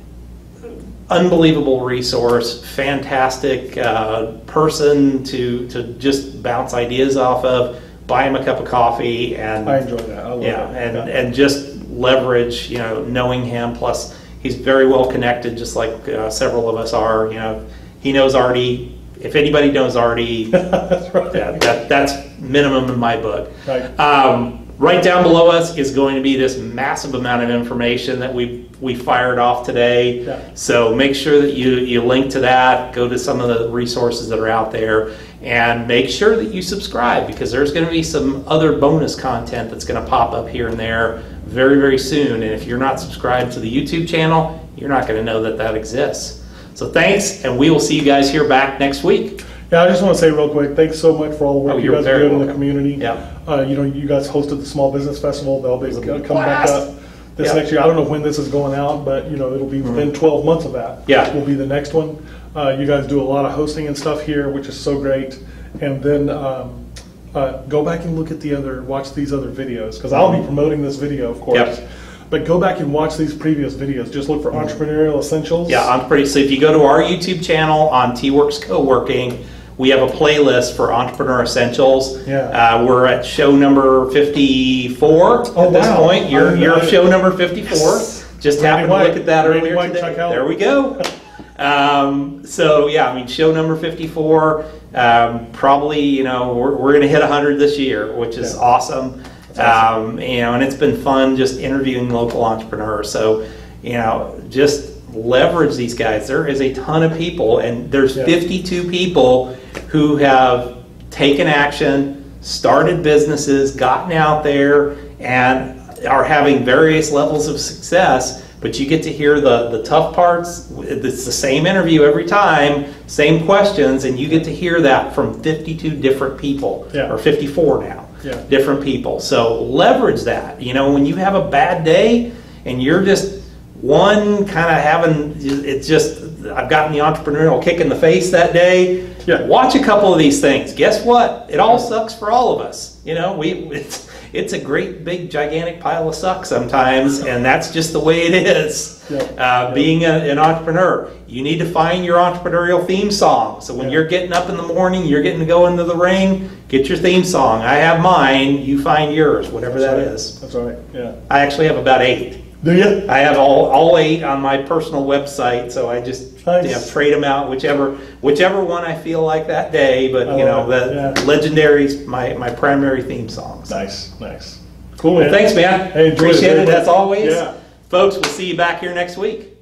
unbelievable resource, fantastic uh, person to to just bounce ideas off of. Buy him a cup of coffee, and I enjoy that. I love yeah, that. and yeah. and just leverage, you know, knowing him plus he's very well connected, just like uh, several of us are. You know, he knows Artie. If anybody knows Artie, that's right. yeah, that, that's minimum in my book. Right. Um, right down below us is going to be this massive amount of information that we we fired off today. Yeah. So make sure that you, you link to that, go to some of the resources that are out there, and make sure that you subscribe, because there's going to be some other bonus content that's going to pop up here and there very, very soon. And if you're not subscribed to the YouTube channel, you're not going to know that that exists. So thanks, and we will see you guys here back next week. Yeah, I just want to say real quick, thanks so much for all the work Oh, you you're guys are very doing in the welcome. community. Yeah. Uh, you know, you guys hosted the Small Business Festival. They'll be gonna be a coming back blast. up this Yeah. next year. I don't know when this is going out, but you know, it'll be within twelve months of that. Yeah. Will be the next one. Uh, you guys do a lot of hosting and stuff here, which is so great. And then um, uh, go back and look at the other, watch these other videos, because I'll be promoting this video, of course. Yep. But go back and watch these previous videos. Just look for Entrepreneurial Essentials. Yeah, I'm pretty. So if you go to our YouTube channel on T-Werx Coworking, we have a playlist for Entrepreneur Essentials. Yeah. Uh, we're at show number fifty-four Oh, at this wow. point. You're, I- you're I- show number fifty-four. Just Randy happened to White. look at that Randy earlier White, today. check out. There we go. Um, so yeah, I mean, show number fifty-four. Um, probably, you know, we're, we're going to hit one hundred this year, which is Yeah. awesome. awesome. Um, you know, and it's been fun just interviewing local entrepreneurs. So, you know, just leverage these guys. There is a ton of people, and there's Yeah. fifty-two people who have taken action, started businesses, gotten out there, and are having various levels of success. But you get to hear the, the tough parts. It's the same interview every time, same questions, and you get to hear that from fifty-two different people, Yeah. or fifty-four now, Yeah. different people. So leverage that. You know, when you have a bad day and you're just one kind of having, it's just, I've gotten the entrepreneurial kick in the face that day. Yeah. Watch a couple of these things. Guess what? It all sucks for all of us. You know, we it's, it's a great big gigantic pile of suck sometimes, and that's just the way it is. Yeah. Uh, being a, an entrepreneur, you need to find your entrepreneurial theme song. So when Yeah. you're getting up in the morning, you're getting to go into the ring, get your theme song. I have mine. You find yours, whatever that right. is. That's right. Yeah. I actually have about eight. Do you? I have all, all eight on my personal website, so I just Nice. you know, trade them out, whichever whichever one I feel like that day. But I you know, love the it, yeah. Legendary's my, my primary theme songs. Nice. Nice. Cool. Well, Man. thanks, man. Hey, enjoyed it Appreciate very it much. as always. Yeah. Folks, we'll see you back here next week.